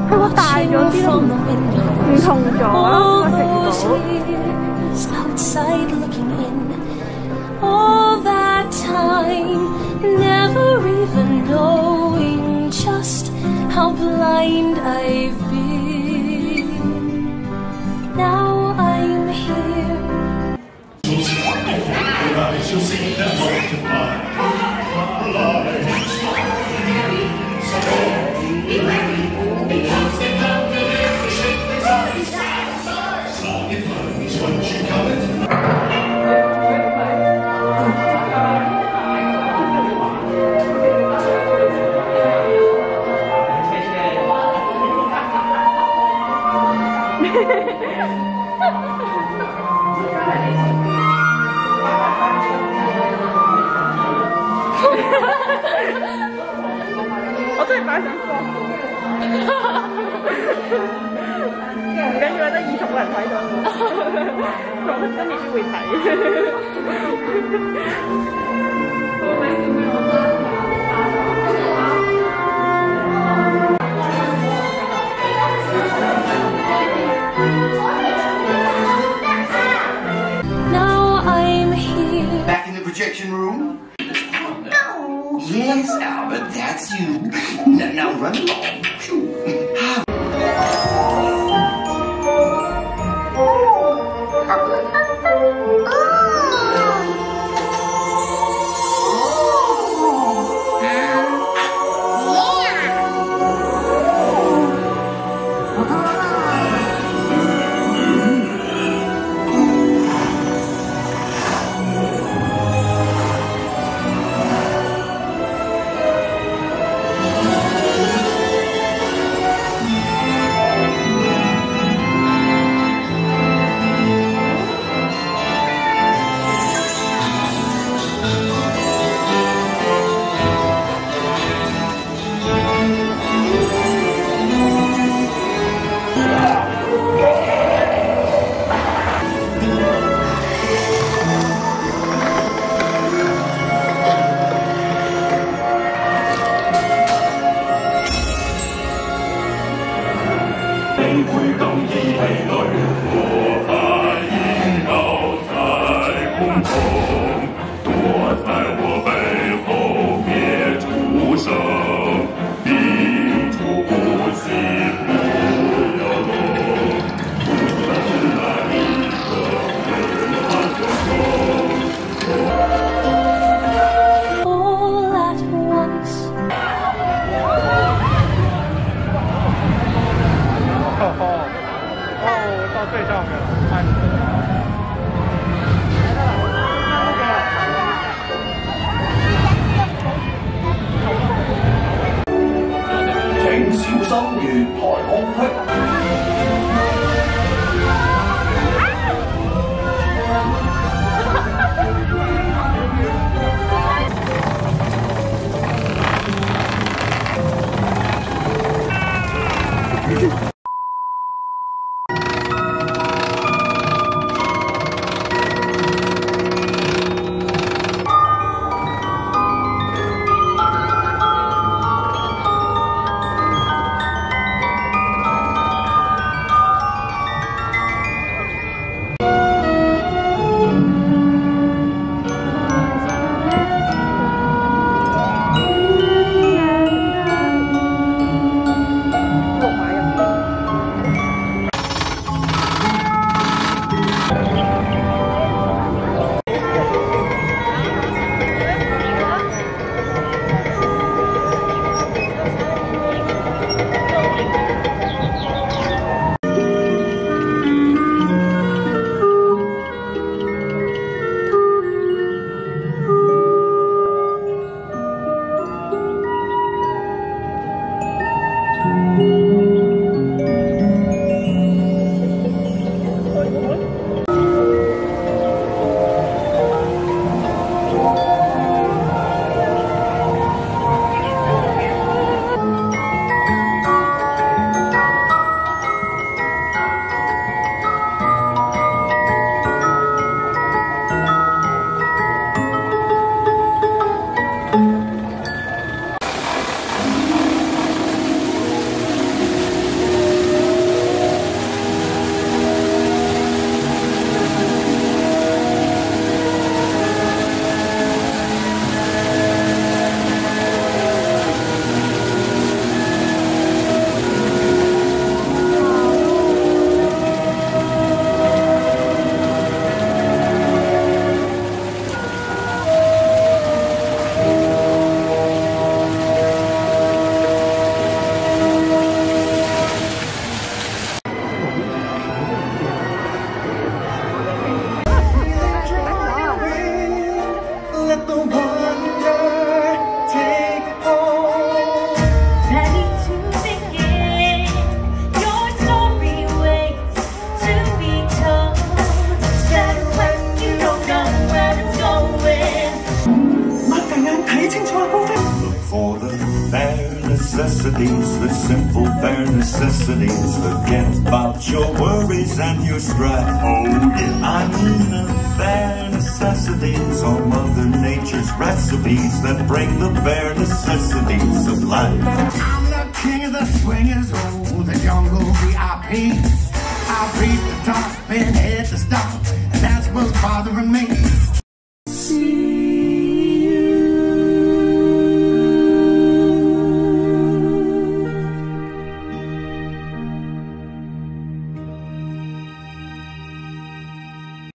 佢話大咗啲咯，唔同咗啦個程度。 All that time, never even knowing just how blind I've been. Now I'm here. She'll see them multiply. Be wary, because they come to live the shape of size. Long it runs once you come it. 我真係擺上放，唔緊要啦，得20個人睇到，我真係會睇。 Back in the projection room? No. Yes, Albert, that's you. Now run along. use the simple bare necessities. Forget about your worries and your strife. Oh yeah, I mean the bare necessities are Mother Nature's recipes that bring the bare necessities of life. I'm the king of the swingers, oh, the jungle VIP.